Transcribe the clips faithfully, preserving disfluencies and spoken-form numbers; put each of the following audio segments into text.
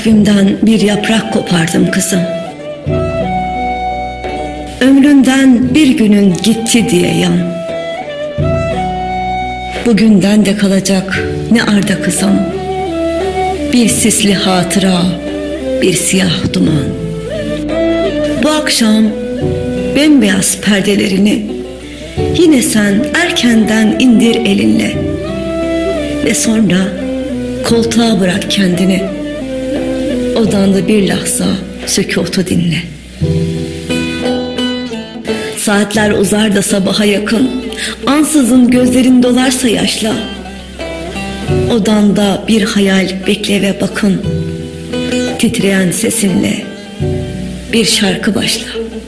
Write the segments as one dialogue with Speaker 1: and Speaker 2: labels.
Speaker 1: Takvimden bir yaprak kopardım kızım. Ömründen bir günün gitti diye yan. Bugünden de kalacak ne arda kızım. Bir sisli hatıra, bir siyah duman. Bu akşam bembeyaz perdelerini yine sen erkenden indir elinle. Ve sonra koltuğa bırak kendini. Odanda bir lahza sükutu dinle. Saatler uzar da sabaha yakın, ansızın gözlerin dolarsa yaşla. Odanda bir hayal bekle ve bakın. Titreyen sesinle bir şarkı başla.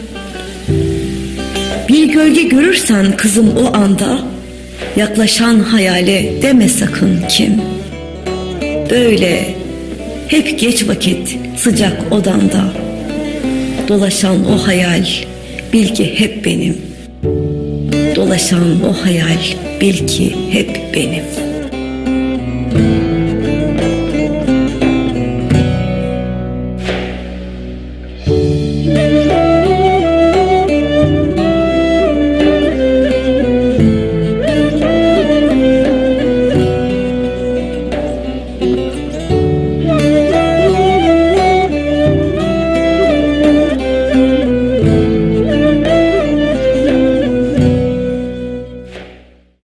Speaker 1: Bir gölge görürsen kızım o anda, yaklaşan hayale deme sakın kim. Böyle hep geç vakit sıcak odanda, dolaşan o hayal bil ki hep benim. Dolaşan o hayal bil ki hep benim.